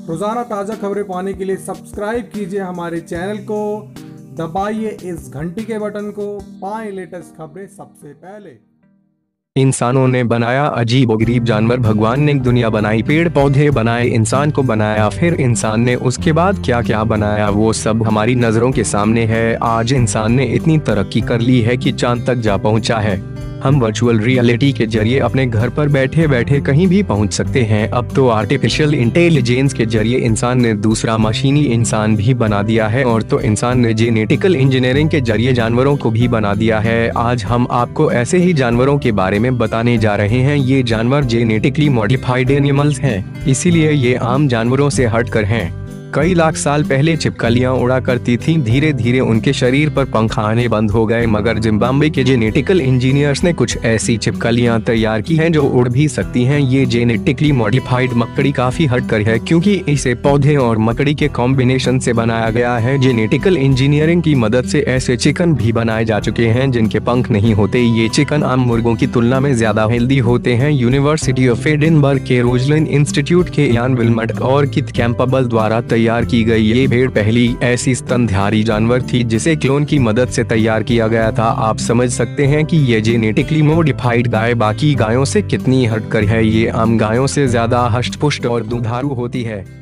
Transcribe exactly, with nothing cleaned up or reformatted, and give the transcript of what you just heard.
रोजाना ताज़ा खबरें पाने के लिए सब्सक्राइब कीजिए हमारे चैनल को, दबाइए इस घंटी के बटन को, पाएं लेटेस्ट खबरें सबसे पहले। इंसानों ने बनाया अजीबोगरीब जानवर, भगवान ने दुनिया बनाई, पेड़ पौधे बनाए, इंसान को बनाया, फिर इंसान ने उसके बाद क्या क्या बनाया वो सब हमारी नजरों के सामने है। आज इंसान ने इतनी तरक्की कर ली है कि चांद तक जा पहुंचा है। हम वर्चुअल रियलिटी के जरिए अपने घर पर बैठे बैठे कहीं भी पहुंच सकते हैं। अब तो आर्टिफिशियल इंटेलिजेंस के जरिए इंसान ने दूसरा मशीनी इंसान भी बना दिया है, और तो इंसान ने जेनेटिकल इंजीनियरिंग के जरिए जानवरों को भी बना दिया है। आज हम आपको ऐसे ही जानवरों के बारे में बताने जा रहे हैं। ये जानवर जेनेटिकली मॉडिफाइड एनिमल्स हैं, इसीलिए ये आम जानवरों से हटकर हैं। कई लाख साल पहले छिपकलियां उड़ा करती थीं, धीरे धीरे उनके शरीर पर पंख आने बंद हो गए, मगर जिम्बाब्वे के जेनेटिकल इंजीनियर्स ने कुछ ऐसी छिपकलियां तैयार की हैं जो उड़ भी सकती हैं। ये जेनेटिकली मॉडिफाइड मकड़ी काफी हटकर है, क्योंकि इसे पौधे और मकड़ी के कॉम्बिनेशन से बनाया गया है। जेनेटिकल इंजीनियरिंग की मदद से ऐसे चिकन भी बनाए जा चुके हैं जिनके पंख नहीं होते। ये चिकन आम मुर्गों की तुलना में ज्यादा हेल्दी होते हैं। यूनिवर्सिटी ऑफ एडिनबर्ग के रोजलिन इंस्टीट्यूट के यान विल्मट और किथ कैंपबल द्वारा तैयार की गई ये भेड़ पहली ऐसी स्तनधारी जानवर थी जिसे क्लोन की मदद से तैयार किया गया था। आप समझ सकते हैं कि ये जेनेटिकली मॉडिफाइड गाय बाकी गायों से कितनी हटकर है। ये आम गायों से ज्यादा हष्ट पुष्ट और दुधारू होती है।